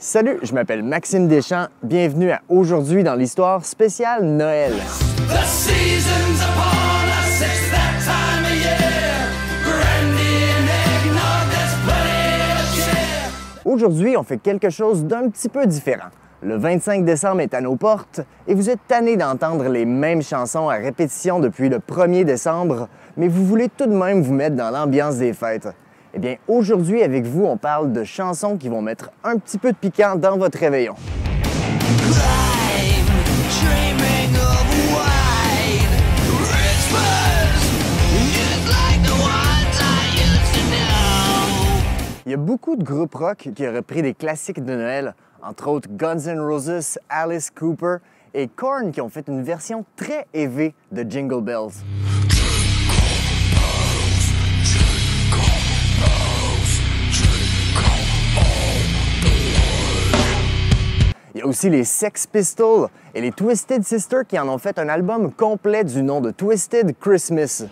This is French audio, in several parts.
Salut, je m'appelle Maxime Deschamps. Bienvenue à Aujourd'hui dans l'histoire spéciale Noël. Aujourd'hui, on fait quelque chose d'un petit peu différent. Le 25 décembre est à nos portes et vous êtes tanné d'entendre les mêmes chansons à répétition depuis le 1er décembre, mais vous voulez tout de même vous mettre dans l'ambiance des fêtes. Eh bien, aujourd'hui, avec vous, on parle de chansons qui vont mettre un petit peu de piquant dans votre réveillon. Il y a beaucoup de groupes rock qui ont repris des classiques de Noël, entre autres Guns N' Roses, Alice Cooper et Korn qui ont fait une version très heavy de Jingle Bells. Il y a aussi les Sex Pistols et les Twisted Sister qui en ont fait un album complet du nom de Twisted Christmas.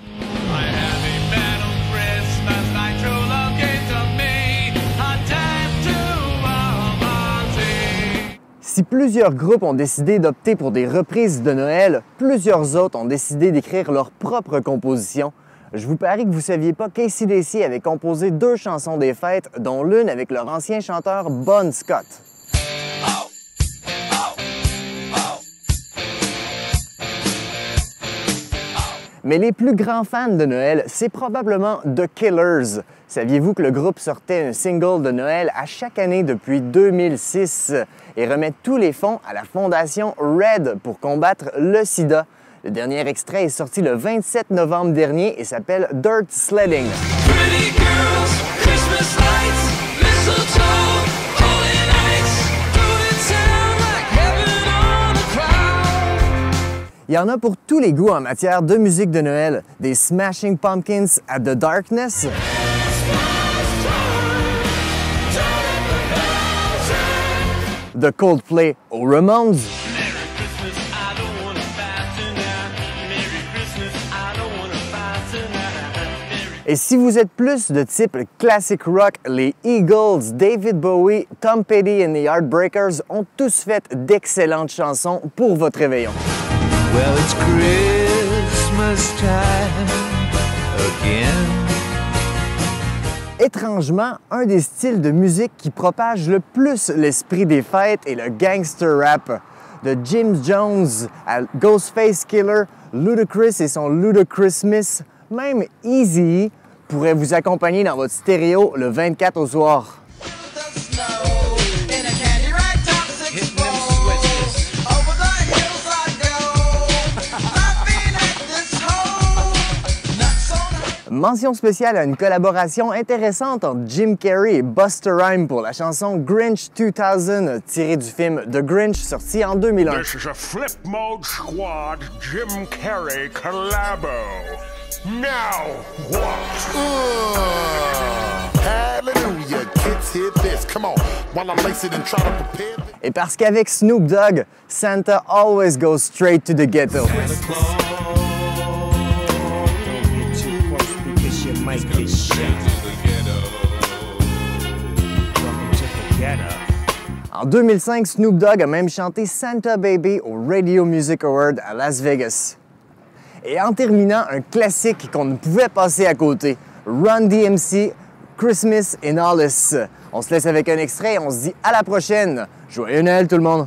Si plusieurs groupes ont décidé d'opter pour des reprises de Noël, plusieurs autres ont décidé d'écrire leur propre composition. Je vous parie que vous ne saviez pas qu'AC/DC avait composé 2 chansons des fêtes, dont l'une avec leur ancien chanteur Bon Scott. Mais les plus grands fans de Noël, c'est probablement The Killers. Saviez-vous que le groupe sortait un single de Noël à chaque année depuis 2006 et remet tous les fonds à la fondation RED pour combattre le sida? Le dernier extrait est sorti le 27 novembre dernier et s'appelle Dirt Sledding. Pretty girls, Christmas lights, mistletoe, holy nights, through the town like heaven on a cloud. Il y en a pour tous les goûts en matière de musique de Noël, des Smashing Pumpkins à The Darkness, de Coldplay aux Ramones, et si vous êtes plus de type classic rock, les Eagles, David Bowie, Tom Petty et the Heartbreakers ont tous fait d'excellentes chansons pour votre réveillon. Well, it's Christmas time again. Étrangement, un des styles de musique qui propage le plus l'esprit des fêtes est le gangster rap. De Jim Jones à Ghostface Killer, Ludacris et son Ludacrismas, même Eazy-E pourrait vous accompagner dans votre stéréo le 24 au soir. Mention spéciale à une collaboration intéressante entre Jim Carrey et Busta Rhymes pour la chanson Grinch 2000, tirée du film The Grinch, sorti en 2001. This is a Flip Mode Squad Jim Carrey collabo. Now what? Hallelujah, kids hear this. Come on, while I lace it and try to prepare. Et parce qu'avec Snoop Dogg, Santa always goes straight to the ghetto. En 2005, Snoop Dogg a même chanté Santa Baby au Radio Music Award à Las Vegas. Et en terminant, un classique qu'on ne pouvait passer à côté, Run DMC, Christmas in Hollis. On se laisse avec un extrait et on se dit à la prochaine. Joyeux Noël tout le monde!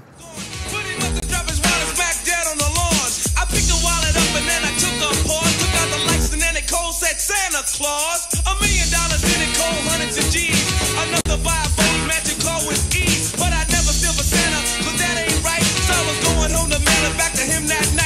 Claus, $1 million in it, cold hundreds of G's. Another buy a phone, magic car with ease. But I never steal for Santa, cause that ain't right. So I was going home to mail it back to him that night.